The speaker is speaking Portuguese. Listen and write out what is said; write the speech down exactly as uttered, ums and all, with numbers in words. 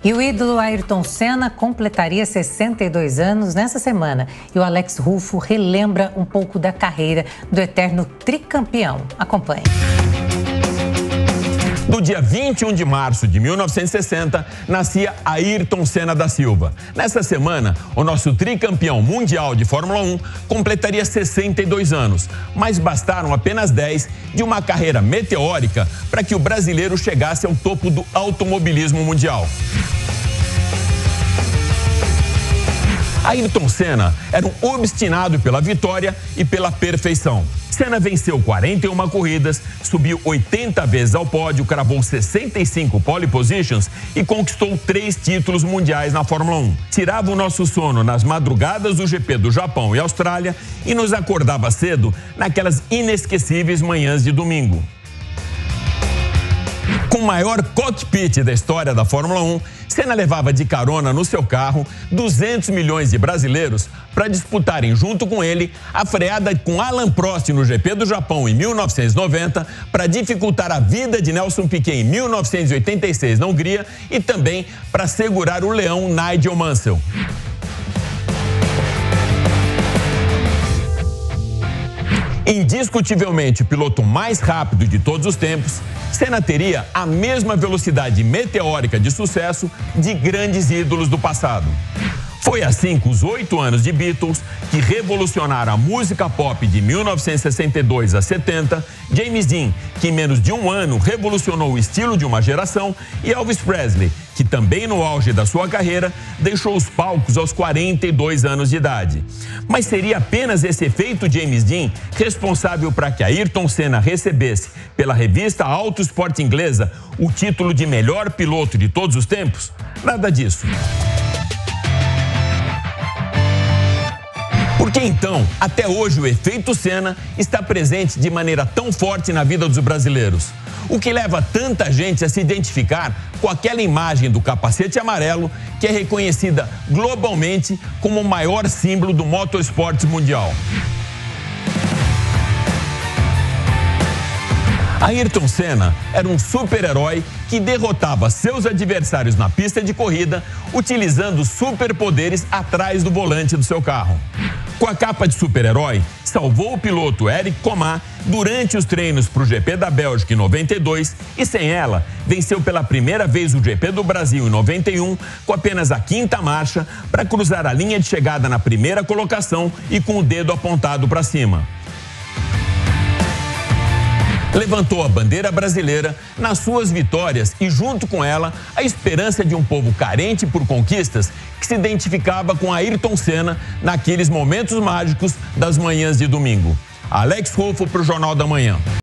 E o ídolo Ayrton Senna completaria sessenta e dois anos nessa semana. E o Alex Ruffo relembra um pouco da carreira do eterno tricampeão. Acompanhe. No dia vinte e um de março de mil novecentos e sessenta, nascia Ayrton Senna da Silva. Nessa semana, o nosso tricampeão mundial de Fórmula um completaria sessenta e dois anos, mas bastaram apenas dez de uma carreira meteórica para que o brasileiro chegasse ao topo do automobilismo mundial. Ayrton Senna era um obstinado pela vitória e pela perfeição. Senna venceu quarenta e uma corridas, subiu oitenta vezes ao pódio, cravou sessenta e cinco pole positions e conquistou três títulos mundiais na Fórmula um. Tirava o nosso sono nas madrugadas do G P do Japão e Austrália e nos acordava cedo naquelas inesquecíveis manhãs de domingo. Com o maior cockpit da história da Fórmula um, Senna levava de carona no seu carro duzentos milhões de brasileiros para disputarem junto com ele a freada com Alain Prost no G P do Japão em mil novecentos e noventa, para dificultar a vida de Nelson Piquet em mil novecentos e oitenta e seis na Hungria e também para segurar o leão Nigel Mansell. Indiscutivelmente o piloto mais rápido de todos os tempos, Senna teria a mesma velocidade meteórica de sucesso de grandes ídolos do passado. Foi assim que os oito anos de Beatles, que revolucionaram a música pop de mil novecentos e sessenta e dois a setenta, James Dean, que em menos de um ano revolucionou o estilo de uma geração, e Elvis Presley, que também no auge da sua carreira deixou os palcos aos quarenta e dois anos de idade. Mas seria apenas esse efeito James Dean responsável para que Ayrton Senna recebesse, pela revista Auto Sport inglesa, o título de melhor piloto de todos os tempos? Nada disso. Por que então, até hoje, o efeito Senna está presente de maneira tão forte na vida dos brasileiros? O que leva tanta gente a se identificar com aquela imagem do capacete amarelo que é reconhecida globalmente como o maior símbolo do motorsport mundial? Ayrton Senna era um super-herói que derrotava seus adversários na pista de corrida utilizando superpoderes atrás do volante do seu carro. Com a capa de super-herói, salvou o piloto Eric Comar durante os treinos para o G P da Bélgica em noventa e dois e, sem ela, venceu pela primeira vez o G P do Brasil em noventa e um com apenas a quinta marcha para cruzar a linha de chegada na primeira colocação e com o dedo apontado para cima. Levantou a bandeira brasileira nas suas vitórias e, junto com ela, a esperança de um povo carente por conquistas que se identificava com Ayrton Senna naqueles momentos mágicos das manhãs de domingo. Alex Ruffo para o Jornal da Manhã.